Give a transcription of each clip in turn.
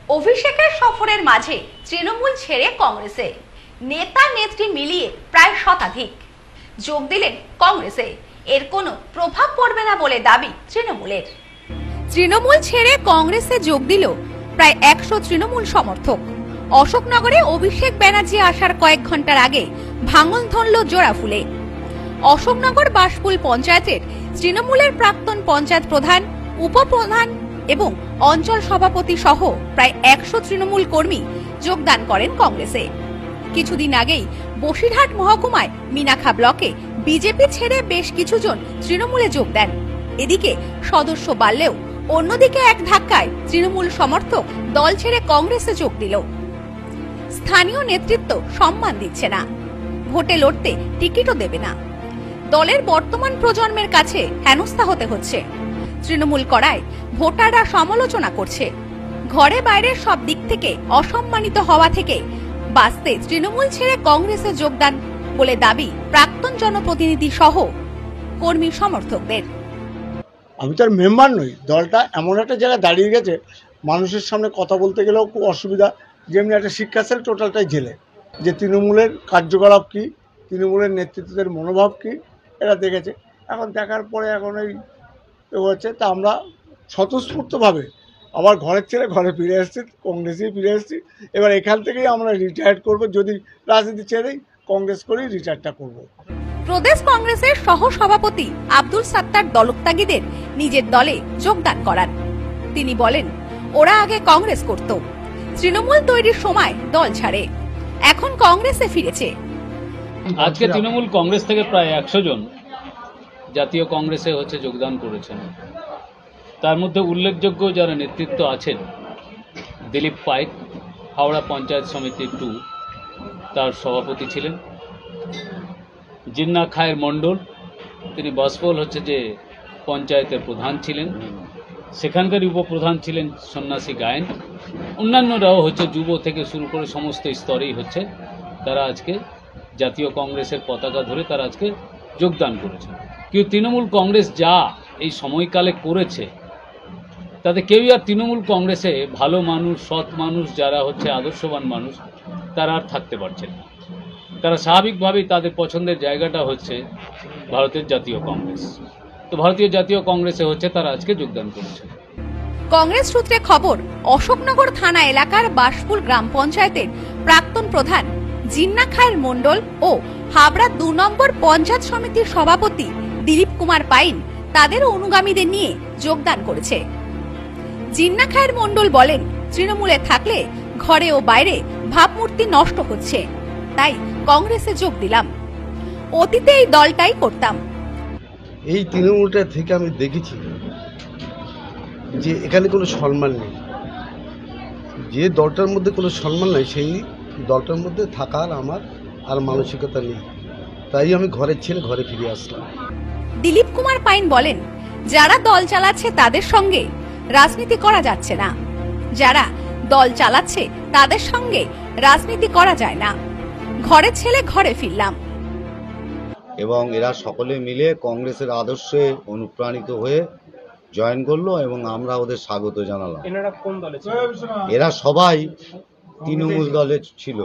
অভিষেকের সফরের মাঝে তৃণমূল ছেড়ে কংগ্রেসে নেতা নেত্রী মিলিয়ে প্রায় শতাধিক যোগ দিলেন কংগ্রেসে। এর কোনো প্রভাব পড়বে না বলে দাবি তৃণমূলের। তৃণমূল ছেড়ে কংগ্রেসে যোগ দিল প্রায় 100 তৃণমূল সমর্থক। অশোকনগরে অভিষেক ব্যানার্জি আসার কয়েক ঘন্টার আগে ভাঙন ধরল জোড়াফুলে। অশোকনগর বাসপুল পঞ্চায়েতের তৃণমূলের প্রাক্তন পঞ্চায়েত প্রধান, উপপ্রধান এবং অঞ্চল সভাপতি সহ প্রায় 100 তৃণমূল কর্মী যোগদান করেন কংগ্রেসে। কিছুদিন আগেই বসিরহাট মহকুমায় মিনাখা ব্লকে বিজেপি ছেড়ে বেশ কিছুজন তৃণমূলে যোগ দেন। এদিকে সদস্য বাড়লেও অন্যদিকে এক ধাক্কায় তৃণমূল সমর্থক দল ছেড়ে কংগ্রেসে যোগ দিল। স্থানীয় নেতৃত্ব সম্মান দিচ্ছে না, ভোটে লড়তে টিকিটও দেবে না। দলের বর্তমান প্রজন্মের কাছে হেনস্থা হতে হচ্ছে। তৃণমূল করায় ভোটাররা সমালোচনা করছে। ঘরে বাইরে সব দিক থেকে অসম্মানিত হওয়া থেকে বাঁচতে তৃণমূল ছেড়ে কংগ্রেসে যোগদান বলে দাবি প্রাক্তন জনপ্রতিনিধি সহ কর্মী সমর্থকদের। আমি তার মেম্বার নই। দলটা এমন একটা জায়গায় দাঁড়িয়ে গেছে, মানুষের সামনে কথা বলতে গেলেও খুব অসুবিধা। যেমনি একটা শিক্ষা সেল টোটালটাই জেলে, যে তৃণমূলের কার্যকলাপ কী, তৃণমূলের নেতৃত্বের মনোভাব কী, এরা দেখেছে। এখন দেখার পরে এখন এই হচ্ছে, তা আমরা স্বতঃস্ফূর্তভাবে আবার ঘরের ছেড়ে ঘরে ফিরে এসেছি, কংগ্রেসেই ফিরে এসেছি। এবার এখান থেকেই আমরা রিটায়ার করব। যদি রাজনীতি ছেড়েই কংগ্রেস করেই রিটায়ারটা করব। প্রদেশ কংগ্রেসের সহ সভাপতি আব্দুল সাত্তার দলত্যাগীদের নিজের দলে যোগদান করান। তিনি বলেন, ওরা আগে কংগ্রেস করত, তৃণমূল তৈরির সময় দল ছাড়ে, এখন কংগ্রেসে ফিরেছে। আজকে তৃণমূল কংগ্রেস থেকে প্রায় 100 জন জাতীয় কংগ্রেসে যোগদান করেছেন। তার মধ্যে উল্লেখযোগ্য যারা নেতৃত্ব আছেন, দিলীপ পাইক হাওড়া পঞ্চায়েত সমিতি 2 তার সভাপতি ছিলেন। জিন্না খায়ের মণ্ডল, তিনি বাসপোল যে পঞ্চায়েতের প্রধান ছিলেন, সেখানকার উপপ্রধান ছিলেন সন্ন্যাসী গায়েন। অন্যান্যরাও যুব থেকে শুরু করে সমস্ত স্তরেই তারা আজকে জাতীয় কংগ্রেসের পতাকা ধরে তারা আজকে যোগদান করেছেন। কিন্তু তৃণমূল কংগ্রেস যা এই সময়কালে করেছে, তাতে কেউই আর তৃণমূল কংগ্রেসে ভালো মানুষ, সৎ মানুষ, যারা আদর্শবান মানুষ, তারা আর থাকতে পারছেন না। তারা স্বাভাবিকভাবেই তাদের পছন্দের জায়গাটা ভারতের জাতীয় কংগ্রেস। তো ভারতীয় জাতীয় কংগ্রেসে তারা আজকে যোগদান করেছে। কংগ্রেস সূত্রে খবর, অশোকনগর থানা এলাকার বাসপুল গ্রাম পঞ্চায়েতের প্রাক্তন প্রধান জিন্না খায়ের মণ্ডল ও হাবড়া 2 নম্বর পঞ্চায়েত সমিতির সভাপতি দিলীপ কুমার পাইন তাদের অনুগামীদের নিয়ে যোগদান করেছে। জিন্না খায়ের মণ্ডল বলেন, তৃণমূলে থাকলে ঘরে ও বাইরে ভাবমূর্তি নষ্ট হচ্ছে, তাই কংগ্রেসে যোগ দিলাম। অতীতে এই দলটাই করতাম। এই তৃণমূলটা থেকে আমি দেখেছি যে এখানে কোনো সম্মান নেই। যে দলটার মধ্যে কোনো সম্মান নেই, সেই দলটার মধ্যে থাকার আমার আর মানসিকতা নেই। তাই আমি ঘরের ছেড়ে ঘরে ফিরে আসলাম। দিলীপ কুমার পাইন বলেন, যারা দল চালাচ্ছে তাদের সঙ্গে রাজনীতি করা যাচ্ছে না, যারা দল চালাচ্ছে তাদের সঙ্গে রাজনীতি করা যায় না। ঘরের ছেলে ঘরে ফিরলাম। এবং এরা সকলে মিলে কংগ্রেসের আদর্শে অনুপ্রাণিত হয়ে জয়েন করলো এবং আমরা ওদের স্বাগত জানালাম। এরা সবাই তৃণমূল দলে ছিল।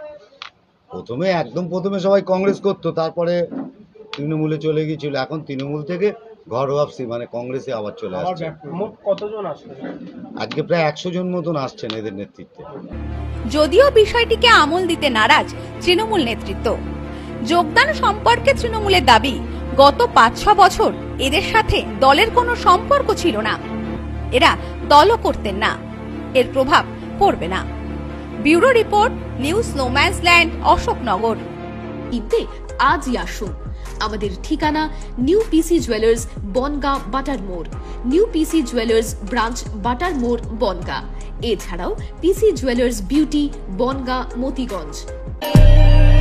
একদম প্রথমে সবাই কংগ্রেস করতো, তারপরে তৃণমূলে চলে গিয়েছিল। এখন তৃণমূল থেকে ঘরোয়া কংগ্রেসে আবার চলে আসছে। কতজন আসছে? আজকে প্রায় 100 জন মতন আসছেন এদের নেতৃত্বে। যদিও বিষয়টিকে আমল দিতে নারাজ তৃণমূল নেতৃত্ব। যোগদান সম্পর্কে তৃণমূলের দাবি, গত 5-6 বছর এদের সাথে দলের কোনো সম্পর্ক ছিল না, এরা দলও করতেন না, এর প্রভাব পড়বে না। Bureau report, news no man's land, Ashoknagar. ইতে আজই আসুন। আমাদের ঠিকানা নিউ পিসি জুয়েলার্স, বনগাঁ, বাটার মোড়। নিউ পিসি জুয়েলার্স ব্রাঞ্চ, বাটার মোড়, বনগাঁ। এছাড়াও PC jewellers beauty, Bongaon, Motiganj.